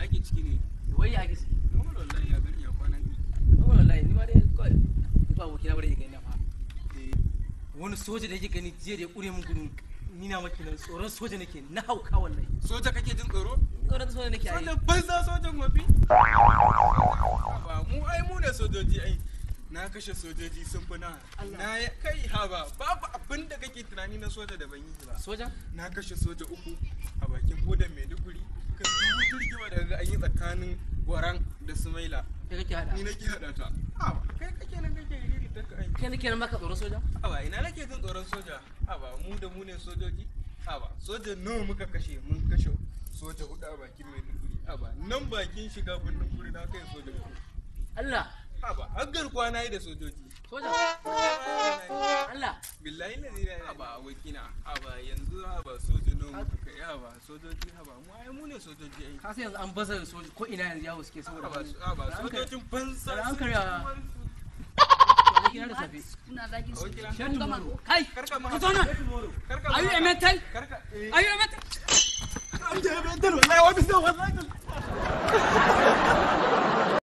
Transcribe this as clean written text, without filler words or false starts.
ake ciki ne? Wai ya gisi. Normal wallahi ya gani ya kwana biyu. Normal wallahi ni ma dai kawai ba abokina bare gani na fa. Wani soja da yake gani jiya da ya kure mun gudu ni na maki nan tsoron soja nake na hauka wallahi. Soja kake jin tsoro? Tsoron soja nake ai. Sojan banza sojan wafi? Ba mu ai mu ne sojoji ai. Na kashe sojoji sun fi na kai haba babu abin da kake tunani na soja da ban yi ba. Soja? Na kashe soja 3 a bakin bodan Maiduguri. Kan dubu rigima da an yi tsakanin Gwaran da Sumaila. Kai kake hada? Ni nake hada ta. Haba kai kake nan kake riri ta kai. Kai nake nan maka tsoron soja? Haba ina nake jin tsoron soja? Haba mu ne sojoji. Haba soja nawa muka kashe mun kashe soja 4 a bakin Maiduguri. Haba nan bakin shiga birnin Guri na kai soja 4. Allah. Haba har garkuwa na yi da sojoji. Soja? Allah. Billahi lalila haba wakina. Haba yanzu haba soja nawa muka kai. Haba sojoji haba mu ai mu ne sojoji ai. Ka san yanzu an baza soji ko ina yanzu yawo suke saboda haba sojojin banza. An karya. Kina da safe. Kuna zagin su. Shan tomorrow. Kai. Karka ma. Ka zo nan. Are you a mental? Karka. Are you a mental? I'm a mental wallahi wa bisa wallahi.